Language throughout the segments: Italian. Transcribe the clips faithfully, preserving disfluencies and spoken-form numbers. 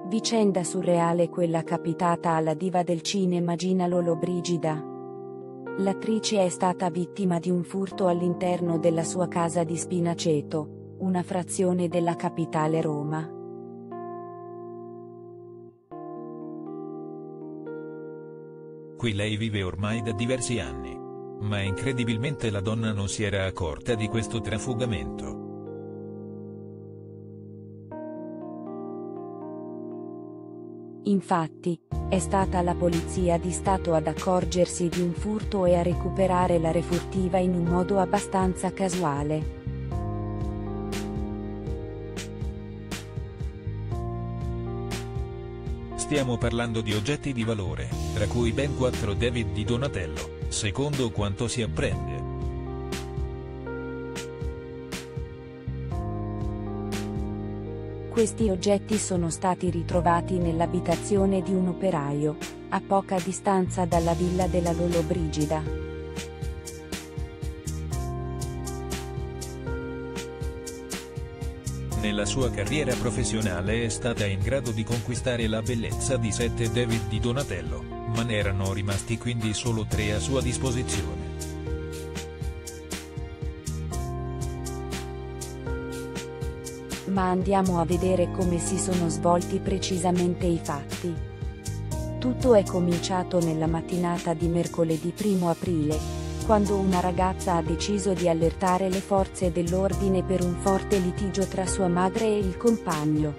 Vicenda surreale quella capitata alla diva del cinema Gina Lollobrigida. L'attrice è stata vittima di un furto all'interno della sua casa di Spinaceto, una frazione della capitale Roma. Qui lei vive ormai da diversi anni. Ma incredibilmente la donna non si era accorta di questo trafugamento. Infatti, è stata la Polizia di Stato ad accorgersi di un furto e a recuperare la refurtiva in un modo abbastanza casuale. Stiamo parlando di oggetti di valore, tra cui ben quattro David di Donatello, secondo quanto si apprende. Questi oggetti sono stati ritrovati nell'abitazione di un operaio, a poca distanza dalla villa della Lollobrigida. Nella sua carriera professionale è stata in grado di conquistare la bellezza di sette David di Donatello, ma ne erano rimasti quindi solo tre a sua disposizione. Ma andiamo a vedere come si sono svolti precisamente i fatti. Tutto è cominciato nella mattinata di mercoledì primo aprile, quando una ragazza ha deciso di allertare le forze dell'ordine per un forte litigio tra sua madre e il compagno.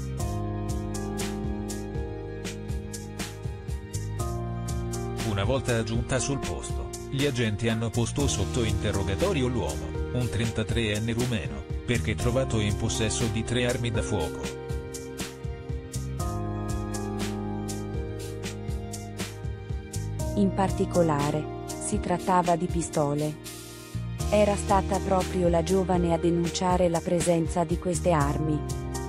Una volta giunta sul posto, gli agenti hanno posto sotto interrogatorio l'uomo, un trentatreenne rumeno, perché trovato in possesso di tre armi da fuoco. In particolare, si trattava di pistole. Era stata proprio la giovane a denunciare la presenza di queste armi.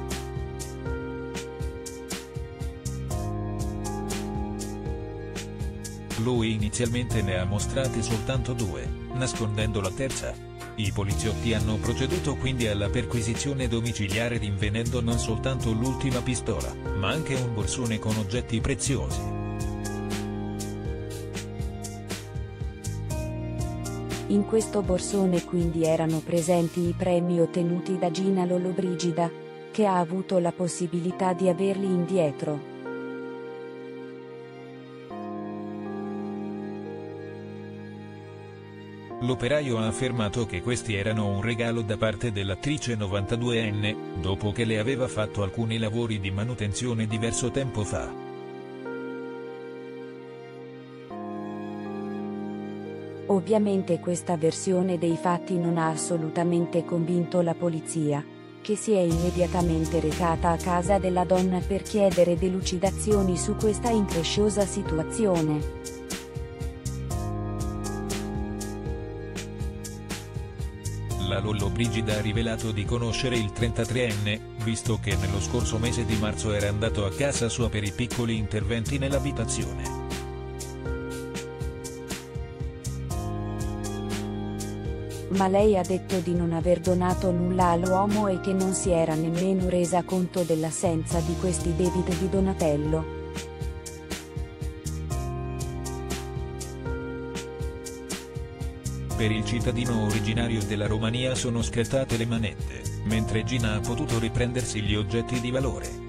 Lui inizialmente ne ha mostrate soltanto due, nascondendo la terza. I poliziotti hanno proceduto quindi alla perquisizione domiciliare rinvenendo non soltanto l'ultima pistola, ma anche un borsone con oggetti preziosi. In questo borsone quindi erano presenti i premi ottenuti da Gina Lollobrigida, che ha avuto la possibilità di averli indietro. L'operaio ha affermato che questi erano un regalo da parte dell'attrice novantaduenne, dopo che le aveva fatto alcuni lavori di manutenzione diverso tempo fa. Ovviamente questa versione dei fatti non ha assolutamente convinto la polizia, che si è immediatamente recata a casa della donna per chiedere delucidazioni su questa incresciosa situazione. La Lollobrigida ha rivelato di conoscere il trentatreenne, visto che nello scorso mese di marzo era andato a casa sua per i piccoli interventi nell'abitazione. Ma lei ha detto di non aver donato nulla all'uomo e che non si era nemmeno resa conto dell'assenza di questi David di Donatello. Per il cittadino originario della Romania sono scattate le manette, mentre Gina ha potuto riprendersi gli oggetti di valore.